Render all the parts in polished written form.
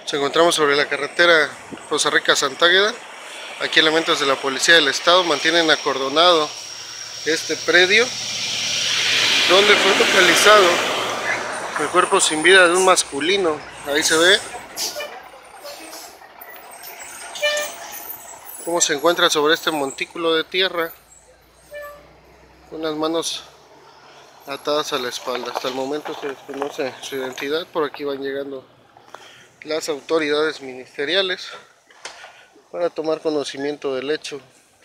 Nos encontramos sobre la carretera Poza Rica-Santa Águeda. Aquí elementos de la Policía del Estado mantienen acordonado este predio donde fue localizado el cuerpo sin vida de un masculino. Ahí se ve cómo se encuentra sobre este montículo de tierra con las manos atadas a la espalda. Hasta el momento se desconoce su identidad. Por aquí van llegando las autoridades ministeriales para tomar conocimiento del hecho.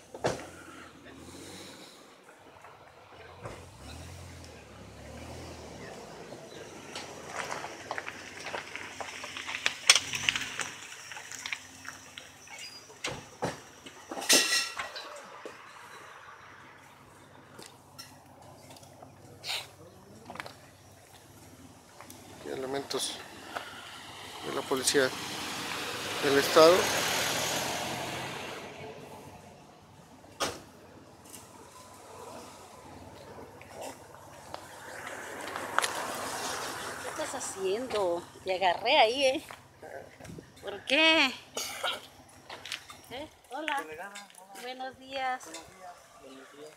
Elementos de la Policía del Estado. ¿Qué estás haciendo? Te agarré ahí, ¿eh? ¿Por qué? Hola. Buenos días. Buenos días.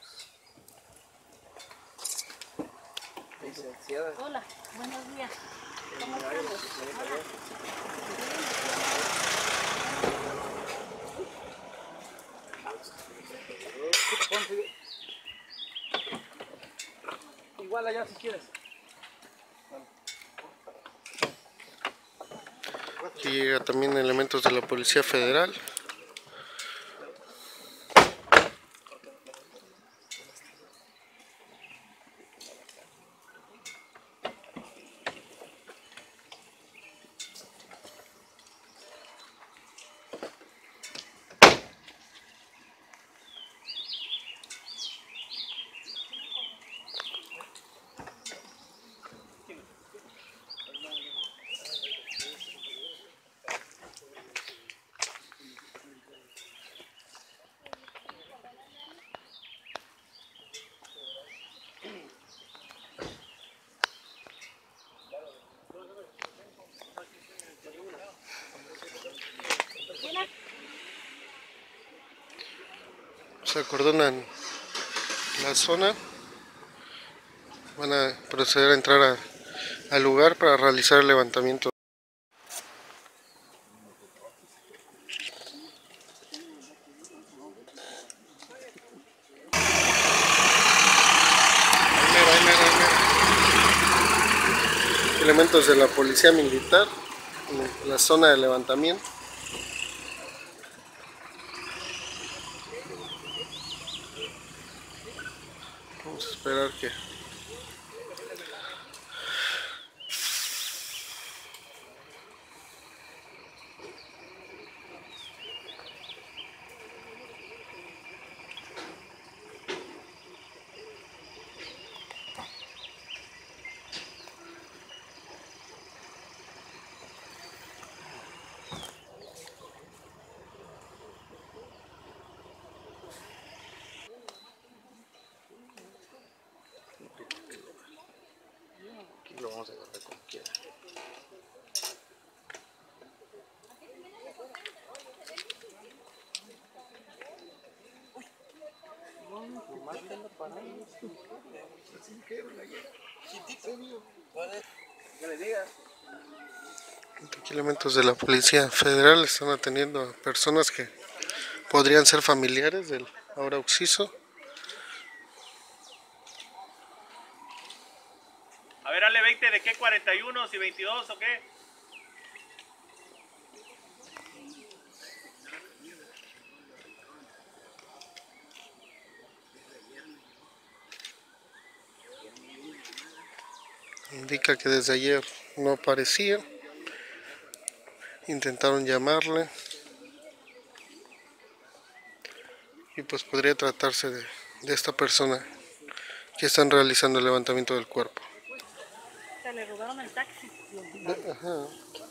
Licenciada. Hola, buenos días. ¿Cómo estamos? Igual allá si quieres. Aquí llega también elementos de la Policía Federal. Se acordonan la zona. Van a proceder a entrar al lugar para realizar el levantamiento. Elementos de la Policía Militar en la zona de levantamiento. Vamos a esperar que aquí lo vamos a agarrar como quiera. Aquí elementos de la Policía Federal están atendiendo a personas que podrían ser familiares del ahora occiso. A ver, dale 20, ¿de qué? 41 y 22 o qué? Indica que desde ayer no aparecía. Intentaron llamarle y pues podría tratarse de esta persona que están realizando el levantamiento del cuerpo. Se le robaron el taxi. Ajá.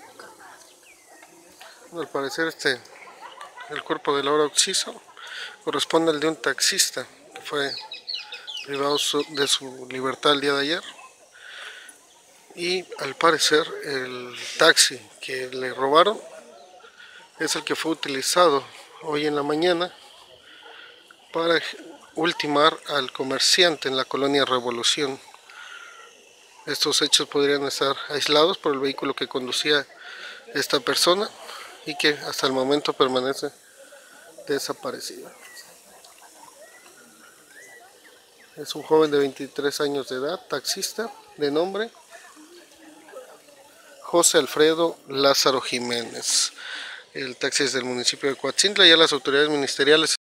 Al parecer el cuerpo del ahora occiso corresponde al de un taxista que fue privado de su libertad el día de ayer Y al parecer el taxi que le robaron es el que fue utilizado hoy en la mañana para ultimar al comerciante en la colonia Revolución. Estos hechos podrían estar aislados por el vehículo que conducía esta persona y que hasta el momento permanece desaparecido. Es un joven de 23 años de edad, taxista, de nombre José Alfredo Lázaro Jiménez. El taxi es del municipio de Coatzintla. Ya las autoridades ministeriales